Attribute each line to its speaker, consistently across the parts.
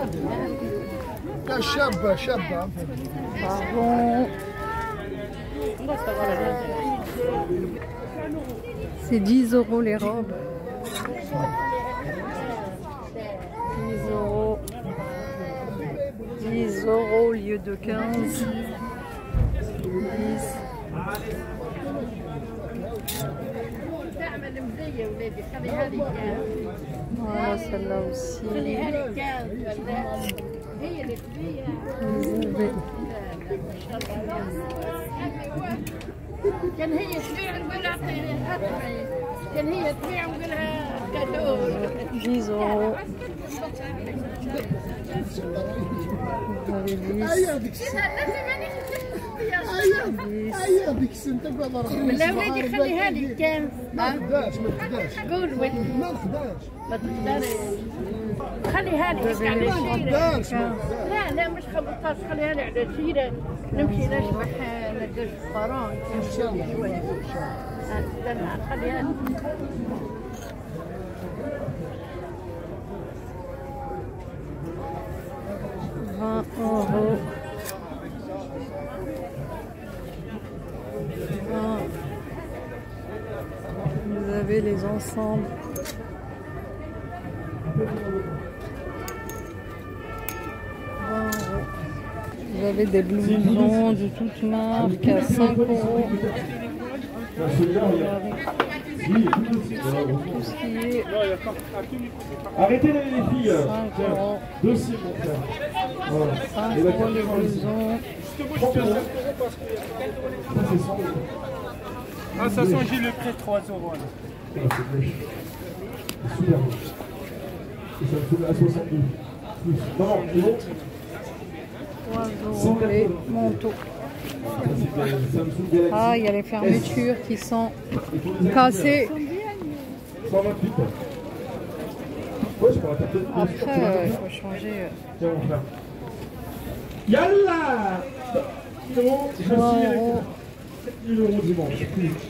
Speaker 1: لا شابة شابة.
Speaker 2: Pardon. C'est 10 € les robes. 10 €. 10 € au lieu de 15. 10. Voilà, celle-là aussi.
Speaker 3: كان هي تبيع نقول اعطيها كان هي تبيع نقول لها كادو
Speaker 2: 10 €. Vous avez 10.
Speaker 1: أي هذيك السنة تقعد
Speaker 3: لا ولادي خليها لي كان
Speaker 1: ما تقدرش
Speaker 3: قول وين
Speaker 1: ما تقدرش
Speaker 3: ما تقدرش خليها لي على شيرة لا لا مش 15 خليها لي على شيرة نمشي نشبح ندير الفرون نمشي شوية استنى خليها لي
Speaker 2: Vous avez les ensembles. Vous avez des blousons de toutes marques à 5 €. Tout ce qui est
Speaker 4: arrêtez les filles.
Speaker 2: 5 €.
Speaker 4: Dossier, mon frère. Voilà.
Speaker 2: 5 € les blousons.
Speaker 5: Ah, ça sent, j'ai le prix 3 € là.
Speaker 4: Super. Et ça me fout à 62. Non, c'est bon.
Speaker 2: 3 € les manteaux. Ah, il y a les fermetures qui sont cassées.
Speaker 4: 128. Ouais, je pourrais taper.
Speaker 2: Après, il faut changer.
Speaker 4: Tiens, mon frère. Yallah! Je
Speaker 2: 3
Speaker 4: suis
Speaker 2: €.
Speaker 4: 7 000 € dimanche.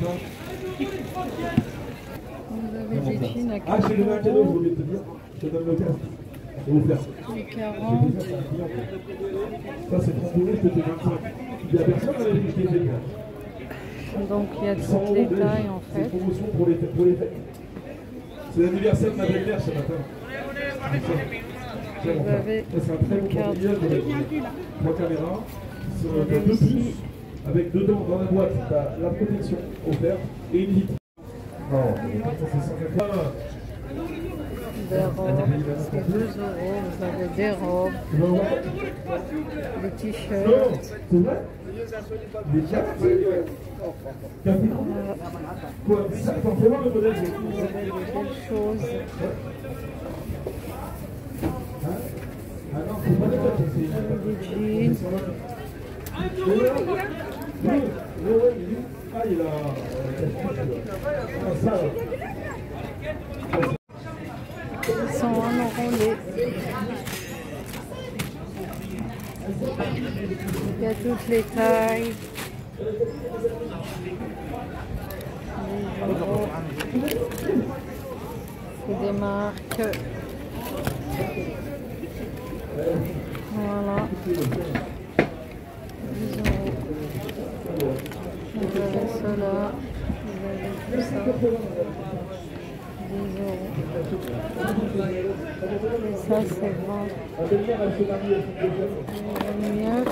Speaker 2: Vous avez des jeans à
Speaker 4: Ah, j'ai
Speaker 2: 40
Speaker 4: donné un cadeau, je
Speaker 2: €.
Speaker 4: voulais te dire. Je te donne le casque. Je vais vous faire.
Speaker 2: Les 40.
Speaker 4: Ça, c'est 30 €, je te fais 25. Il n'y a personne à la ligne qui est fait.
Speaker 2: Donc il y a toutes les tailles en
Speaker 4: C'est
Speaker 2: fait.
Speaker 4: une promotion pour les fêtes. C'est l'anniversaire de ma belle-mère ce matin.
Speaker 2: Vous avez
Speaker 4: c'est un très
Speaker 2: le
Speaker 4: bon
Speaker 2: cadre.
Speaker 4: portefeuille, 3 caméras, sur 2 pouces, avec dedans dans la boîte la protection offerte et une vitre. Non, c'est 180.
Speaker 2: Des robes, c'est 2 €. Vous avez des robes, des t-shirts.
Speaker 4: C'est vrai? Des cafés. Quoi? Ça, t'en fais voir le modèle?
Speaker 2: Vous avez des belles choses.
Speaker 4: Ah non, c'est pas des cafés, c'est
Speaker 2: Des jeans.
Speaker 4: Ah, il a... Ah, ça,
Speaker 2: Ils sont 1 € les. Il y a toutes les tailles. Des euros. C'est des marques. Voilà. 10 €. Vous avez cela. Vous avez tout ça. 10 €. Et ça, c'est 20. 29.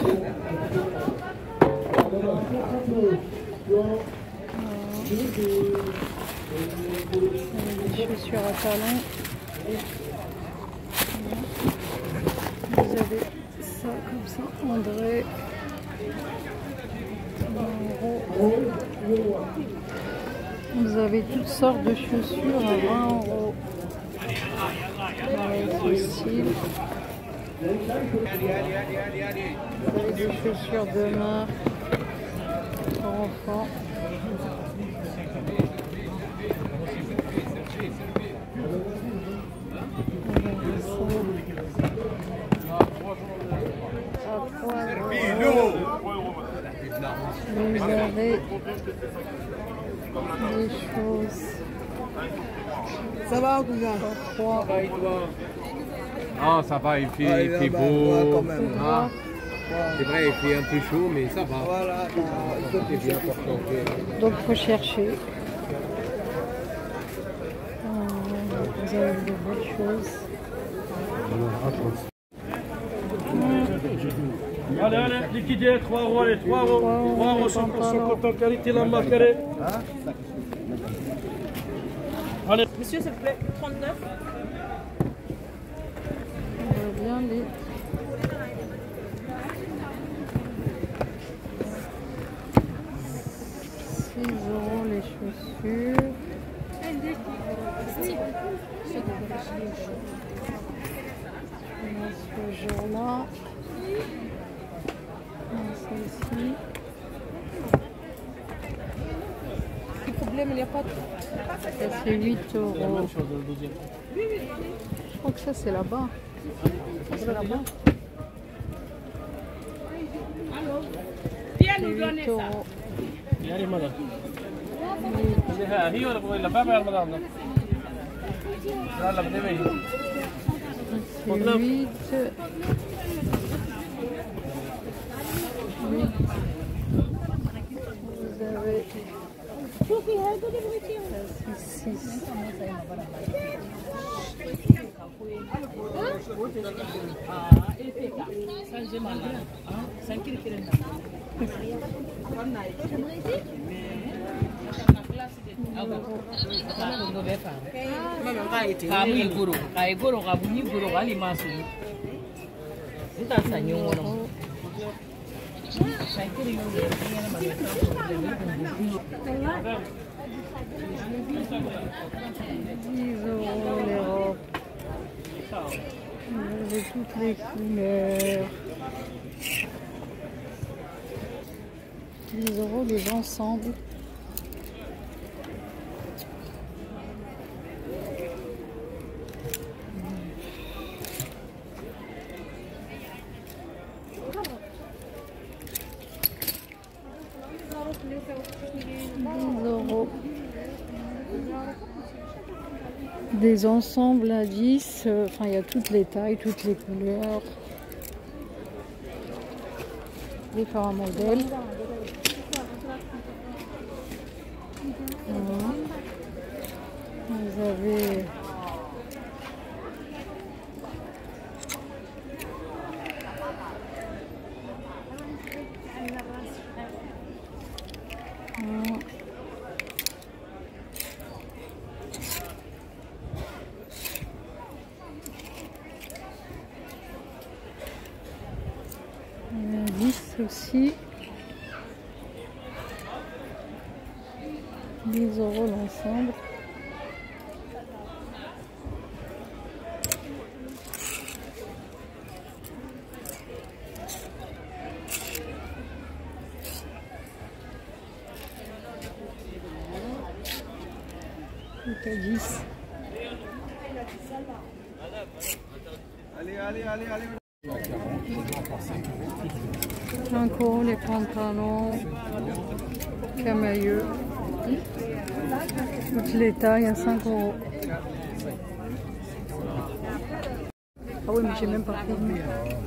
Speaker 2: Des chaussures à talons. Vous avez ça comme ça, André. 20 €. Vous avez toutes sortes de chaussures à 20 €. Avec ce style. Vous avez des chaussures de marque pour enfants. Vous avez des choses.
Speaker 1: Ça va, cousin?
Speaker 2: 3.
Speaker 5: Ah, ça va, il fait beau.
Speaker 6: Quand même.
Speaker 5: Ah, c'est vrai, il fait un peu chaud, mais ça va.
Speaker 6: Voilà,
Speaker 5: C'est bien pour chauffer.
Speaker 2: Donc il faut chercher. Vous avez de belles choses.
Speaker 7: Allez, allez, liquidez, 3 euros, allez, 3 euros. 3 euros, 100% coton, qualité, la marque, allez. Allez.
Speaker 8: Monsieur, s'il vous plaît, 39.
Speaker 2: On voit bien les... €6 les chaussures. Ce jour-là. Celle-ci.
Speaker 8: Le problème, il n'y a pas de...
Speaker 2: Ça c'est 8 €. Je crois que ça c'est là-bas. Ça c'est là-bas.
Speaker 3: Viens
Speaker 2: C'est
Speaker 3: nous
Speaker 2: 8
Speaker 3: donner ça.
Speaker 2: €.
Speaker 7: Allez, madame. هي ولا بقول لك بابا يا مدام لا لا بدي بيجي
Speaker 2: C'est 8. Vous avez 6. Les robes. Vous avez toutes les couleurs. 10 € les ensembles. Des ensembles à 10, enfin il y a toutes les tailles, toutes les couleurs, différents modèles. Voilà. Vous avez aussi 10 € l'ensemble. C'est à 10.
Speaker 6: Allez, allez, allez, allez.
Speaker 2: 5 € les pantalons camailleux. Toutes les tailles à 5 €. Ah oui, mais j'ai même pas filmé.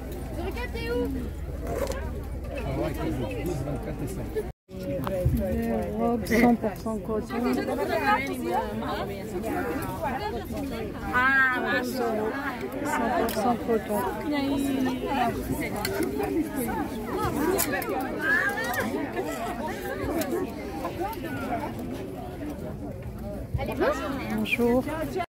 Speaker 2: Des robes 100% coton. 100% coton. Bonjour.